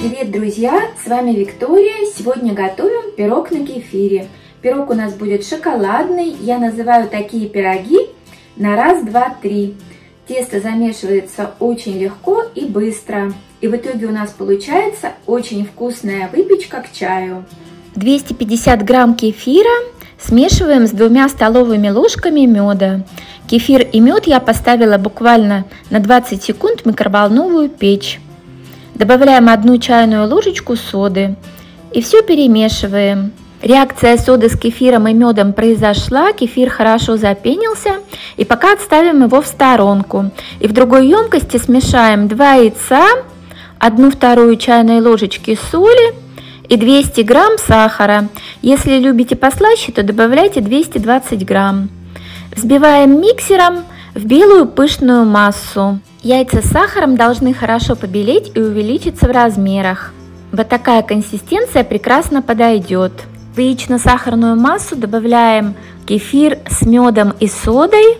Привет, друзья! С вами Виктория. Сегодня готовим пирог на кефире. Пирог у нас будет шоколадный. Я называю такие пироги на раз, два, три. Тесто замешивается очень легко и быстро. И в итоге у нас получается очень вкусная выпечка к чаю. 250 грамм кефира смешиваем с 2 столовыми ложками меда. Кефир и мед я поставила буквально на 20 секунд в микроволновую печь. Добавляем 1 чайную ложечку соды и все перемешиваем. Реакция соды с кефиром и медом произошла, кефир хорошо запенился, и пока отставим его в сторонку. И в другой емкости смешаем 2 яйца, 1/2 чайной ложечки соли и 200 грамм сахара. Если любите послаще, то добавляйте 220 грамм. Взбиваем миксером в белую пышную массу. Яйца с сахаром должны хорошо побелеть и увеличиться в размерах. Вот такая консистенция прекрасно подойдет. В яично-сахарную массу добавляем кефир с медом и содой.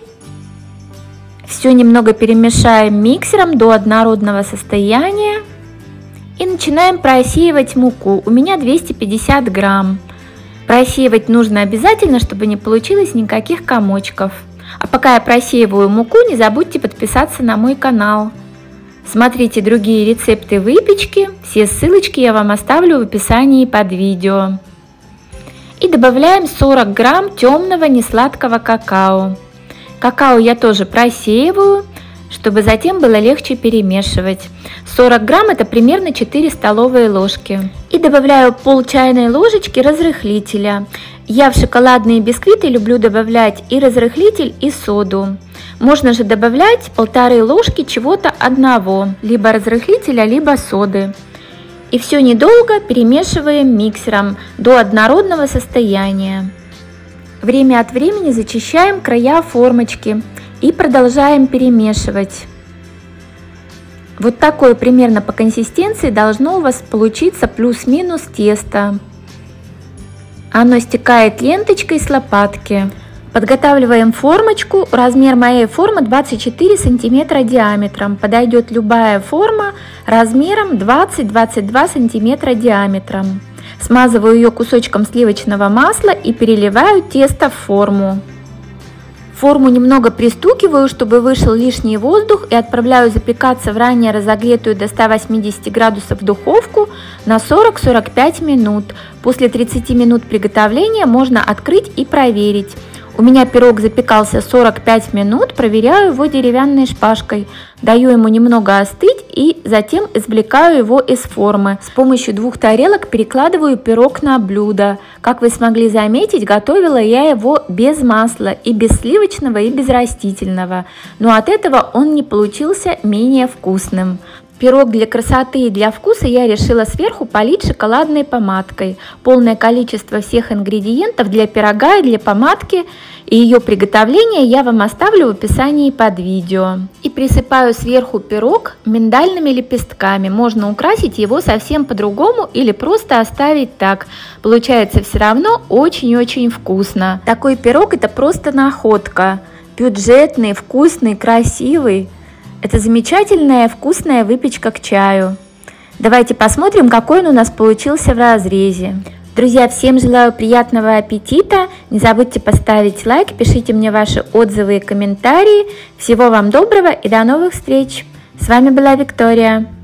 Все немного перемешаем миксером до однородного состояния. И начинаем просеивать муку. У меня 250 грамм. Просеивать нужно обязательно, чтобы не получилось никаких комочков. А пока я просеиваю муку, не забудьте подписаться на мой канал. Смотрите другие рецепты выпечки, все ссылочки я вам оставлю в описании под видео. И добавляем 40 грамм темного несладкого какао. Какао я тоже просеиваю, чтобы затем было легче перемешивать. 40 грамм это примерно 4 столовые ложки. И добавляю пол чайной ложечки разрыхлителя. Я в шоколадные бисквиты люблю добавлять и разрыхлитель, и соду. Можно же добавлять 1,5 ложки чего-то одного, либо разрыхлителя, либо соды. И все недолго перемешиваем миксером до однородного состояния. Время от времени зачищаем края формочки и продолжаем перемешивать. Вот такое примерно по консистенции должно у вас получиться плюс-минус тесто. Оно стекает ленточкой с лопатки. Подготавливаем формочку. Размер моей формы 24 сантиметра диаметром. Подойдет любая форма размером 20-22 сантиметра диаметром. Смазываю ее кусочком сливочного масла и переливаю тесто в форму. Форму немного пристукиваю, чтобы вышел лишний воздух, и отправляю запекаться в ранее разогретую до 180 градусов духовку на 40-45 минут. После 30 минут приготовления можно открыть и проверить. У меня пирог запекался 45 минут, проверяю его деревянной шпажкой, даю ему немного остыть и затем извлекаю его из формы. С помощью 2 тарелок перекладываю пирог на блюдо. Как вы смогли заметить, готовила я его без масла, и без сливочного, и без растительного, но от этого он не получился менее вкусным. Пирог для красоты и для вкуса я решила сверху полить шоколадной помадкой. Полное количество всех ингредиентов для пирога и для помадки и ее приготовление я вам оставлю в описании под видео. И присыпаю сверху пирог миндальными лепестками. Можно украсить его совсем по-другому или просто оставить так. Получается все равно очень-очень вкусно. Такой пирог это просто находка. Бюджетный, вкусный, красивый. Это замечательная вкусная выпечка к чаю. Давайте посмотрим, какой он у нас получился в разрезе. Друзья, всем желаю приятного аппетита. Не забудьте поставить лайк, пишите мне ваши отзывы и комментарии. Всего вам доброго и до новых встреч. С вами была Виктория.